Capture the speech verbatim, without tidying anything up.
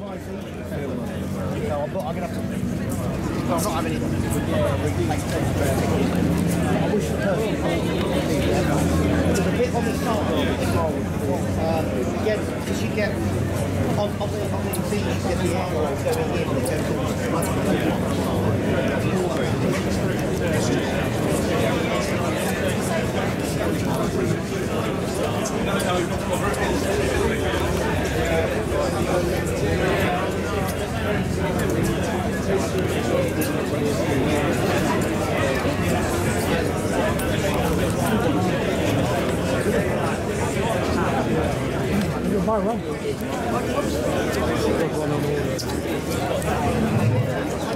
So I'm, not, I'm gonna have to. Well, I'm not having it. I wish the person there's a bit on the side as well. Um, you get, because you get on, on the on the seat, you get the air going in. You're my run.